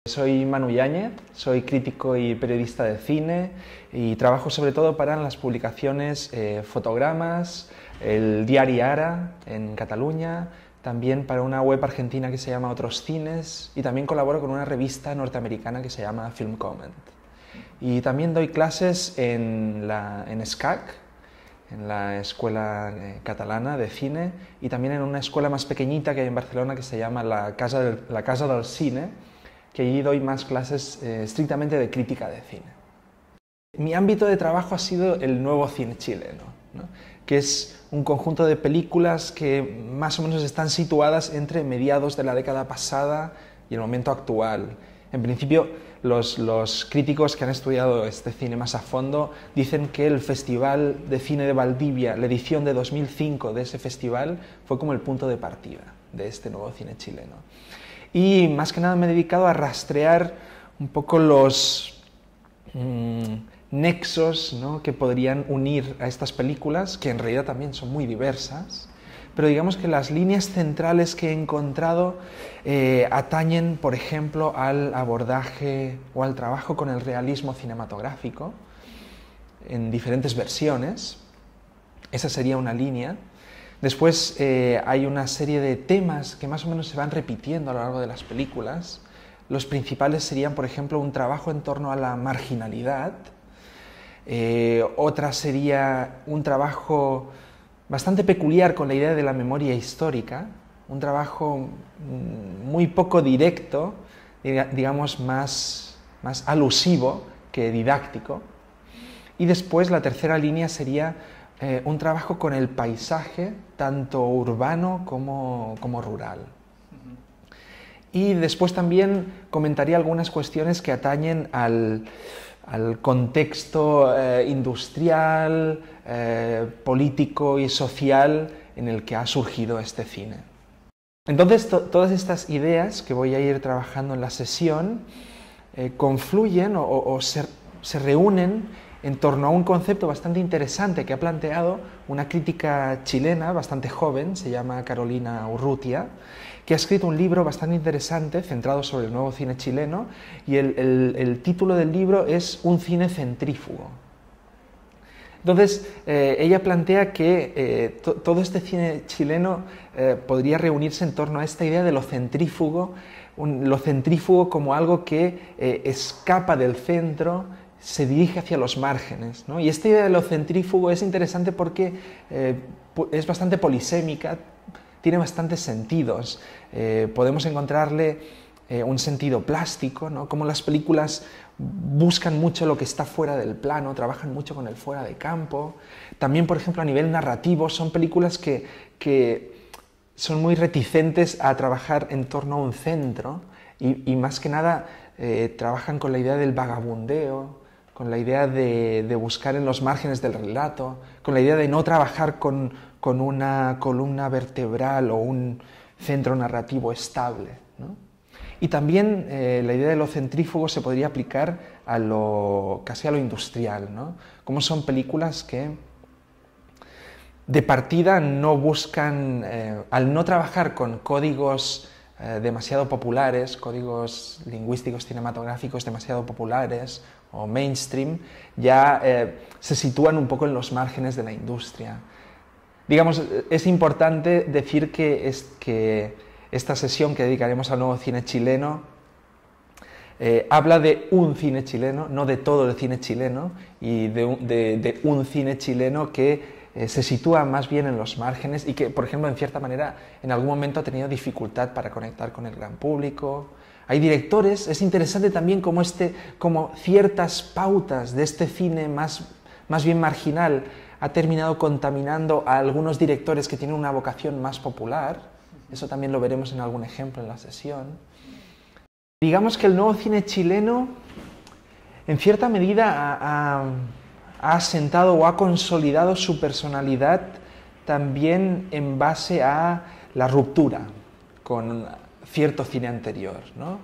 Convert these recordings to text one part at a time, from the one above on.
Soy Manu Yáñez, soy crítico y periodista de cine y trabajo sobre todo para las publicaciones Fotogramas, el diari Ara en Cataluña, también para una web argentina que se llama Otros Cines y también colaboro con una revista norteamericana que se llama Film Comment. Y también doy clases en SCAC, en la Escuela Catalana de Cine, y también en una escuela más pequeñita que hay en Barcelona que se llama la Casa del Cine, que allí doy más clases estrictamente de crítica de cine. Mi ámbito de trabajo ha sido el nuevo cine chileno, ¿no? Que es un conjunto de películas que más o menos están situadas entre mediados de la década pasada y el momento actual. En principio, los críticos que han estudiado este cine más a fondo dicen que el Festival de Cine de Valdivia, la edición de 2005 de ese festival, fue como el punto de partida de este nuevo cine chileno. Y más que nada me he dedicado a rastrear un poco los nexos, ¿no?, que podrían unir a estas películas, que en realidad también son muy diversas, pero digamos que las líneas centrales que he encontrado atañen, por ejemplo, al abordaje o al trabajo con el realismo cinematográfico en diferentes versiones. Esa sería una línea. Después hay una serie de temas que más o menos se van repitiendo a lo largo de las películas. Los principales serían, por ejemplo, un trabajo en torno a la marginalidad. Otra sería un trabajo bastante peculiar con la idea de la memoria histórica, un trabajo muy poco directo, digamos más alusivo que didáctico. Y después la tercera línea sería un trabajo con el paisaje, tanto urbano como rural. Y después también comentaría algunas cuestiones que atañen al contexto industrial, político y social en el que ha surgido este cine. Entonces, todas estas ideas que voy a ir trabajando en la sesión confluyen o se reúnen en torno a un concepto bastante interesante que ha planteado una crítica chilena bastante joven, se llama Carolina Urrutia, que ha escrito un libro bastante interesante centrado sobre el nuevo cine chileno, y el título del libro es Un cine centrífugo. Entonces, ella plantea que todo este cine chileno podría reunirse en torno a esta idea de lo centrífugo como algo que escapa del centro, se dirige hacia los márgenes, ¿no? Y esta idea de lo centrífugo es interesante porque es bastante polisémica, tiene bastantes sentidos. Podemos encontrarle un sentido plástico, ¿no? Como las películas buscan mucho lo que está fuera del plano, trabajan mucho con el fuera de campo. También, por ejemplo, a nivel narrativo, son películas que son muy reticentes a trabajar en torno a un centro y más que nada trabajan con la idea del vagabundeo, con la idea de buscar en los márgenes del relato, con la idea de no trabajar con una columna vertebral o un centro narrativo estable, ¿no? Y también la idea de lo centrífugo se podría aplicar casi a lo industrial, ¿no? Como son películas que de partida no buscan, al no trabajar con códigos demasiado populares, códigos lingüísticos cinematográficos demasiado populares o mainstream, ya se sitúan un poco en los márgenes de la industria. Digamos, es importante decir que esta sesión que dedicaremos al nuevo cine chileno habla de un cine chileno, no de todo el cine chileno, y de un cine chileno que se sitúa más bien en los márgenes y que, por ejemplo, en cierta manera, en algún momento ha tenido dificultad para conectar con el gran público. Hay directores, es interesante también como ciertas pautas de este cine más bien marginal ha terminado contaminando a algunos directores que tienen una vocación más popular. Eso también lo veremos en algún ejemplo en la sesión. Digamos que el nuevo cine chileno, en cierta medida, ha asentado o ha consolidado su personalidad también en base a la ruptura con cierto cine anterior, ¿no?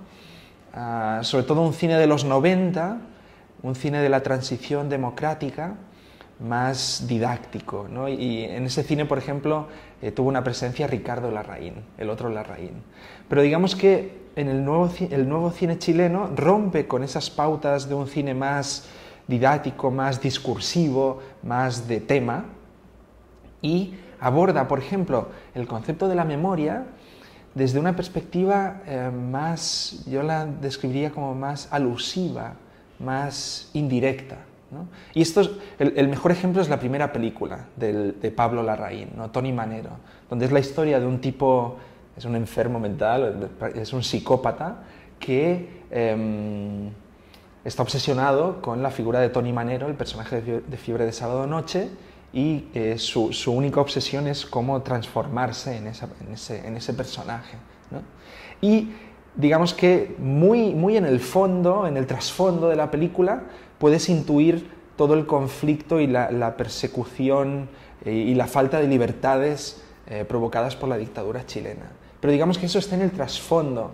Sobre todo un cine de los 90, un cine de la transición democrática, más didáctico, ¿no? Y en ese cine, por ejemplo, tuvo una presencia Ricardo Larraín, el otro Larraín. Pero digamos que en el nuevo cine chileno rompe con esas pautas de un cine más didáctico, más discursivo, más de tema, y aborda, por ejemplo, el concepto de la memoria desde una perspectiva más, yo la describiría como más alusiva, más indirecta, ¿no? Y el mejor ejemplo es la primera película de Pablo Larraín, ¿no? Tony Manero, donde es la historia de un tipo, es un enfermo mental, es un psicópata que está obsesionado con la figura de Tony Manero, el personaje de Fiebre de Sábado Noche, y su única obsesión es cómo transformarse en ese personaje, ¿no? Y digamos que muy en el fondo, en el trasfondo de la película, puedes intuir todo el conflicto y la persecución y la falta de libertades provocadas por la dictadura chilena. Pero digamos que eso está en el trasfondo.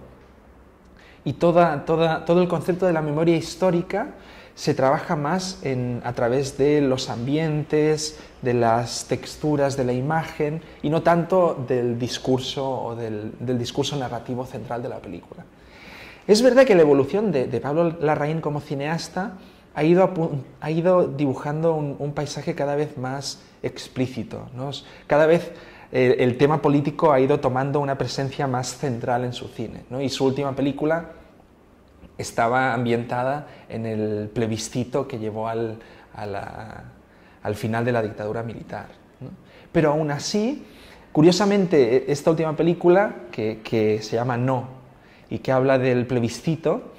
Y todo el concepto de la memoria histórica se trabaja más a través de los ambientes, de las texturas de la imagen y no tanto del discurso o del discurso narrativo central de la película. Es verdad que la evolución de Pablo Larraín como cineasta ha ido dibujando un paisaje cada vez más explícito, ¿no? Cada vez el tema político ha ido tomando una presencia más central en su cine, ¿no? Y su última película estaba ambientada en el plebiscito que llevó al final de la dictadura militar, ¿no? Pero aún así, curiosamente, esta última película, que se llama No, y que habla del plebiscito,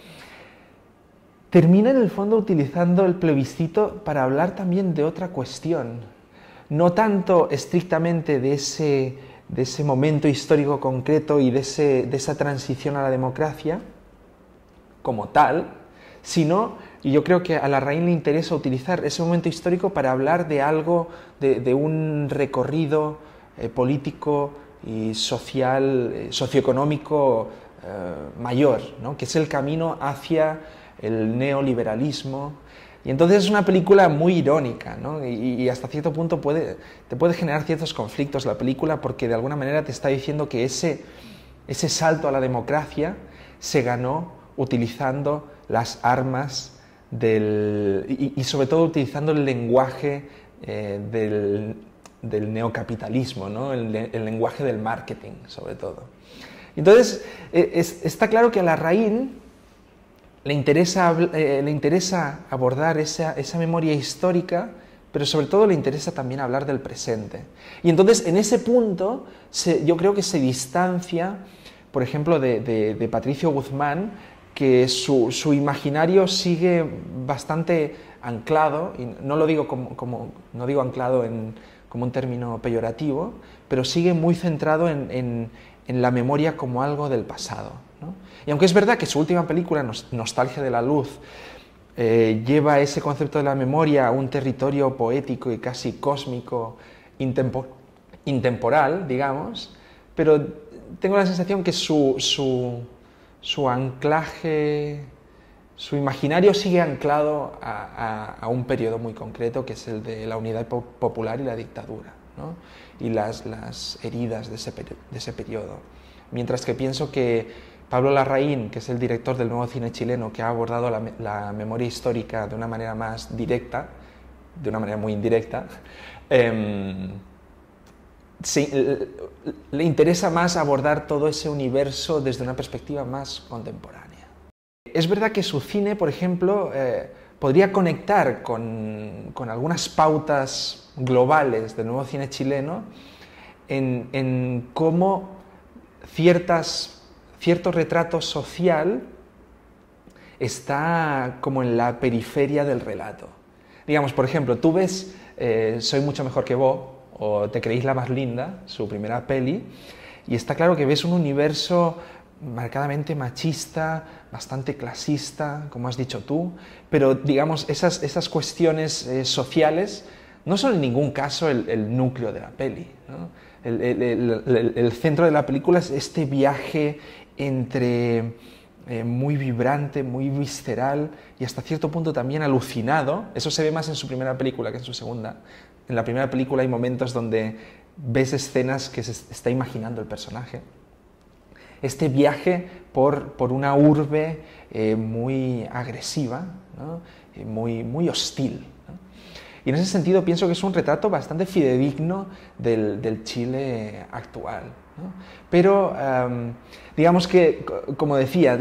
termina en el fondo utilizando el plebiscito para hablar también de otra cuestión, no tanto estrictamente de ese momento histórico concreto y de esa transición a la democracia como tal, sino, y yo creo que a Larraín le interesa utilizar ese momento histórico para hablar de algo, de un recorrido político y social, socioeconómico mayor, ¿no? Que es el camino hacia el neoliberalismo. Y entonces es una película muy irónica, ¿no? Y hasta cierto punto te puede generar ciertos conflictos la película, porque de alguna manera te está diciendo que ese salto a la democracia se ganó utilizando las armas y sobre todo utilizando el lenguaje del neocapitalismo, ¿no? El lenguaje del marketing, sobre todo. Entonces, está claro que a Larraín le interesa abordar esa memoria histórica, pero sobre todo le interesa también hablar del presente. Y entonces, en ese punto, yo creo que se distancia, por ejemplo, de Patricio Guzmán, que su imaginario sigue bastante anclado, y no lo digo no digo anclado como un término peyorativo, pero sigue muy centrado en la memoria como algo del pasado, ¿no? Y aunque es verdad que su última película, Nostalgia de la Luz, lleva ese concepto de la memoria a un territorio poético y casi cósmico, intemporal, digamos, pero tengo la sensación que su anclaje, su imaginario sigue anclado a un periodo muy concreto, que es el de la unidad popular y la dictadura, ¿no? Y las heridas de ese periodo. Mientras que pienso que Pablo Larraín, que es el director del nuevo cine chileno, que ha abordado la memoria histórica de una manera más directa, de una manera muy indirecta, le interesa más abordar todo ese universo desde una perspectiva más contemporánea. Es verdad que su cine, por ejemplo, podría conectar con algunas pautas globales del nuevo cine chileno en cómo cierto retrato social está como en la periferia del relato. Digamos, por ejemplo, tú ves Soy mucho mejor que vos, o Te creéis la más linda, su primera peli, y está claro que ves un universo marcadamente machista, bastante clasista, como has dicho tú, pero digamos, esas cuestiones sociales no son en ningún caso el núcleo de la peli, ¿no? El centro de la película es este viaje entre muy vibrante, muy visceral y hasta cierto punto también alucinado. Eso se ve más en su primera película que en su segunda. En la primera película hay momentos donde ves escenas que se está imaginando el personaje. Este viaje por una urbe muy agresiva, ¿no? Muy hostil, ¿no? Y en ese sentido pienso que es un retrato bastante fidedigno del Chile actual, ¿no? Pero digamos que, como decía,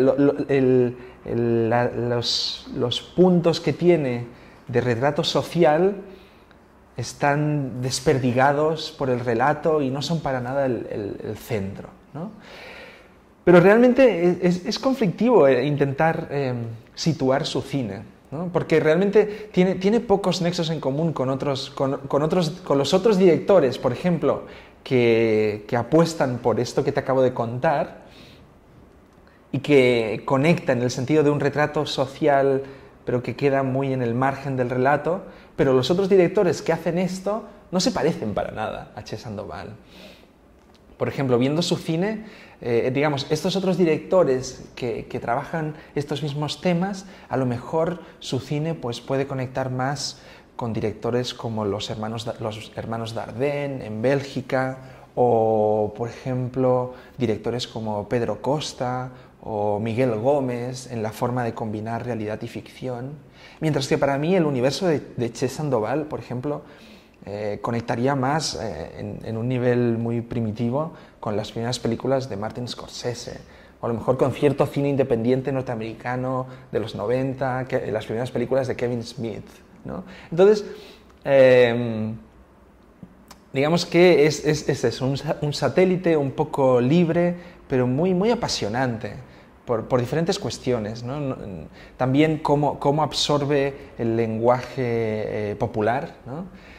los puntos que tiene de retrato social están desperdigados por el relato y no son para nada el centro, ¿no? Pero realmente es conflictivo intentar situar su cine, ¿no? Porque realmente tiene pocos nexos en común con los otros directores, por ejemplo, que apuestan por esto que te acabo de contar y que conectan en el sentido de un retrato social, pero que queda muy en el margen del relato. Pero los otros directores que hacen esto no se parecen para nada a Che Sandoval. Por ejemplo, viendo su cine, digamos, estos otros directores que trabajan estos mismos temas, a lo mejor su cine pues, puede conectar más con directores como los hermanos Dardenne en Bélgica, o, por ejemplo, directores como Pedro Costa o Miguel Gómez en la forma de combinar realidad y ficción. Mientras que para mí el universo de Che Sandoval, por ejemplo, conectaría más en un nivel muy primitivo con las primeras películas de Martin Scorsese, o a lo mejor con cierto cine independiente norteamericano de los 90, las primeras películas de Kevin Smith, ¿no? Entonces, digamos que es un satélite un poco libre, pero muy apasionante, por diferentes cuestiones, ¿no? También cómo absorbe el lenguaje popular, ¿no?